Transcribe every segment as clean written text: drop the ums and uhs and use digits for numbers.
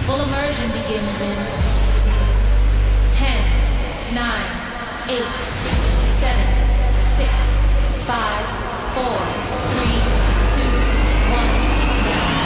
Full immersion begins in 10, 9, 8, 7, 6, 5, 4, 3, 2, 1, now.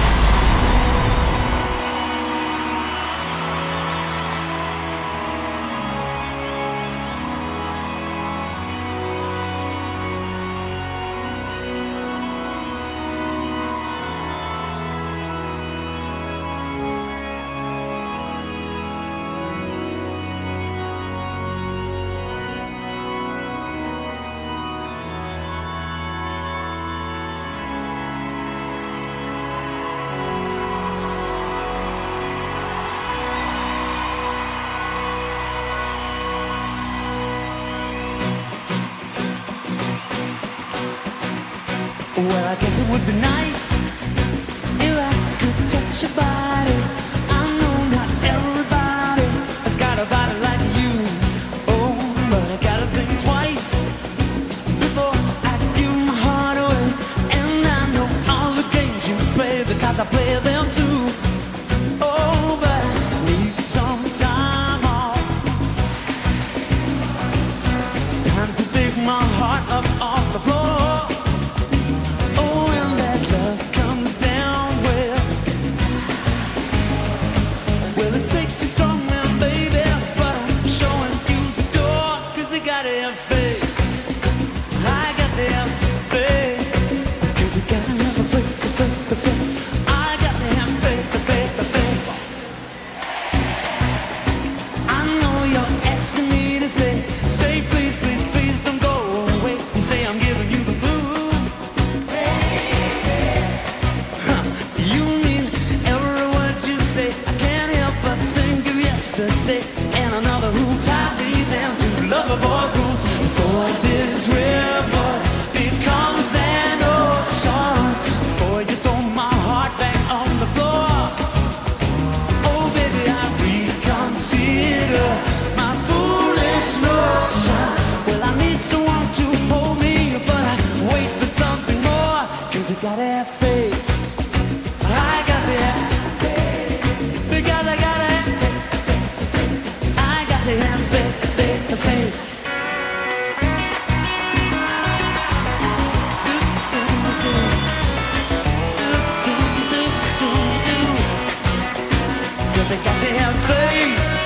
Well, I guess it would be nice if I could touch your body. I know not everybody has got a body like you. Oh, but I gotta think twice before I give my heart away. And I know all the games you play because I play them too. Oh, but I need some time off, time to pick my heart up off the floor. Say please, please, please don't go away. You say I'm giving you the blue. You mean every word you say. I can't help but think of yesterday and another who tied me down to lovable rules. For this river becomes an ocean, before you throw my heart back on the floor. Oh baby, I reconsider my foolish notion. Well, I need someone to hold me, but I wait for something more. Cause I gotta have faith. I got to have faith. Because I gotta have faith. I got to have faith, faith, faith. Cause I got to have faith.